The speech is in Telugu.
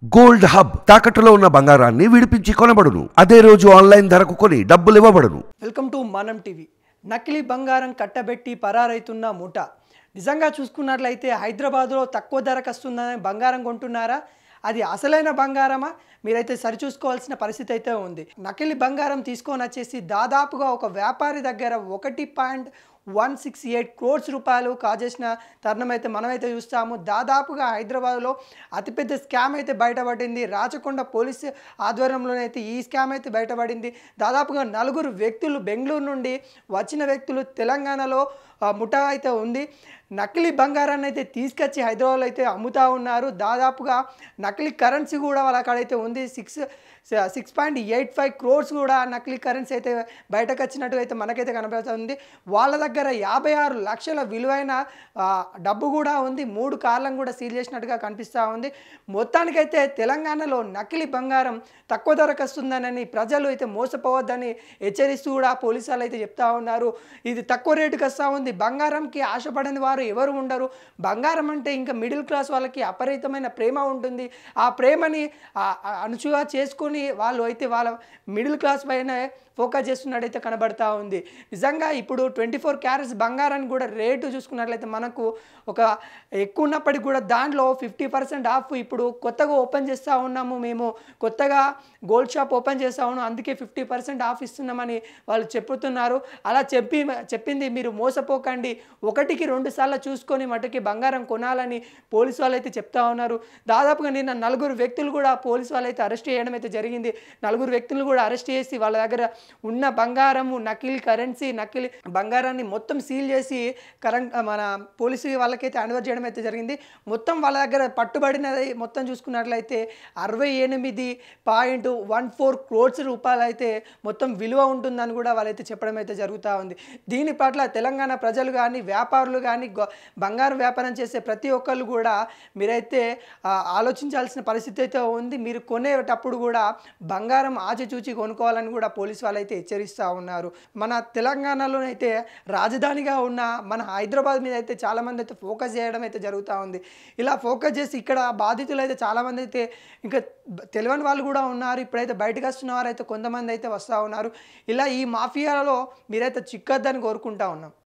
గోల్డ్ హబ్ తాకట్టులో ఉన్న బంగారాన్ని విడిపించి కొనబడును. అదే రోజు ఆన్లైన్ ధరకు కొని డబ్బులు ఇవ్వబడును. Welcome to Manam TV. నకిలీ బంగారం కట్టబెట్టి పరారైతున్న ముఠ. నిజంగా చూసుకున్నట్లయితే హైదరాబాద్లో తక్కువ ధరకు వస్తుందని బంగారం కొంటున్నారా? అది అసలైన బంగారమా? మీరైతే సరిచూసుకోవాల్సిన పరిస్థితి అయితే ఉంది. నకిలీ బంగారం తీసుకొని వచ్చేసి దాదాపుగా ఒక వ్యాపారి దగ్గర 1.168 crores రూపాయలు కాజేసిన తరుణం అయితే మనమైతే చూస్తాము. దాదాపుగా హైదరాబాద్లో అతిపెద్ద స్కామ్ అయితే బయటపడింది. రాచకొండ పోలీసు ఆధ్వర్యంలోనైతే ఈ స్కామ్ అయితే బయటపడింది. దాదాపుగా 4 వ్యక్తులు బెంగళూరు నుండి వచ్చిన వ్యక్తులు తెలంగాణలో ముఠా అయితే ఉంది. నకిలీ బంగారాన్ని అయితే తీసుకొచ్చి హైదరాబాద్లో అయితే అమ్ముతూ ఉన్నారు. దాదాపుగా నకిలీ కరెన్సీ కూడా వాళ్ళ కాడైతే ఉంది. 6.85 crores కూడా నకిలీ కరెన్సీ అయితే బయటకు వచ్చినట్టు అయితే మనకైతే కనబడుతుంది. వాళ్ళ దగ్గర 56 లక్షల విలువైన డబ్బు కూడా ఉంది. 3 కార్లను కూడా సీల్ చేసినట్టుగా కనిపిస్తూ ఉంది. మొత్తానికైతే తెలంగాణలో నకిలీ బంగారం తక్కువ ధరకు వస్తుందని ప్రజలు అయితే మోసపోవద్దని హెచ్చరిస్తూ కూడా పోలీసు వాళ్ళు అయితే చెప్తా ఉన్నారు. ఇది తక్కువ రేటుకి వస్తూ ఉంది. బంగారంకి ఆశపడని వారు ఎవరు ఉండరు. బంగారం అంటే ఇంకా మిడిల్ క్లాస్ వాళ్ళకి అపరితమైన ప్రేమ ఉంటుంది. ఆ ప్రేమని అణుచుగా చేసుకొని వాళ్ళు అయితే వాళ్ళ మిడిల్ క్లాస్ పైన ఫోకస్ చేస్తున్నట్టయితే కనబడతా ఉంది. నిజంగా ఇప్పుడు 24 క్యారెట్స్ బంగారాన్ని కూడా రేటు చూసుకున్నట్లయితే మనకు ఒక ఎక్కువ ఉన్నప్పటికీ కూడా దాంట్లో 50% ఆఫ్ ఇప్పుడు కొత్తగా ఓపెన్ చేస్తూ ఉన్నాము. మేము కొత్తగా గోల్డ్ షాప్ ఓపెన్ చేస్తూ ఉన్నాం, అందుకే 50% ఆఫ్ ఇస్తున్నామని వాళ్ళు చెప్తున్నారు. అలా చెప్పింది మీరు మోసపోకండి. 1కి 2 సార్లు చూసుకొని మటుకి బంగారం కొనాలని పోలీసు వాళ్ళు అయితే చెప్తా ఉన్నారు. దాదాపుగా నిన్న 4 వ్యక్తులు కూడా పోలీసు వాళ్ళు అయితే అరెస్ట్ చేయడం అయితే జరిగింది. 4 వ్యక్తులు కూడా అరెస్ట్ చేసి వాళ్ళ దగ్గర ఉన్న బంగారము, నకిలీ కరెన్సీ, నకిలీ బంగారాన్ని మొత్తం సీల్ చేసి మన పోలీసు వాళ్ళకైతే హ్యాండ్ఓవర్ చేయడం అయితే జరిగింది. మొత్తం వాళ్ళ దగ్గర పట్టుబడినది మొత్తం చూసుకున్నట్లయితే 68.14 crores రూపాయలు అయితే మొత్తం విలువ ఉంటుందని కూడా వాళ్ళైతే చెప్పడం అయితే జరుగుతూ ఉంది. దీని పట్ల తెలంగాణ ప్రజలు కానీ వ్యాపారులు కానీ బంగారం వ్యాపారం చేసే ప్రతి ఒక్కళ్ళు కూడా మీరైతే ఆలోచించాల్సిన పరిస్థితి అయితే ఉంది. మీరు కొనేటప్పుడు కూడా బంగారం ఆచిచూచి కొనుక్కోవాలని కూడా పోలీసు వాళ్ళైతే హెచ్చరిస్తూ ఉన్నారు. మన తెలంగాణలోనైతే రాజధానిగా ఉన్న మన హైదరాబాద్ మీద అయితే చాలామంది అయితే ఫోకస్ చేయడం అయితే జరుగుతూ ఉంది. ఇలా ఫోకస్ చేసి ఇక్కడ బాధితులు అయితే చాలామంది అయితే ఇంకా తెలియని వాళ్ళు కూడా ఉన్నారు. ఇప్పుడైతే బయటకు వస్తున్న వారు అయితే కొంతమంది అయితే వస్తూ ఉన్నారు. ఇలా ఈ మాఫియాలో మీరైతే చిక్కద్దని కోరుకుంటా ఉన్నాం.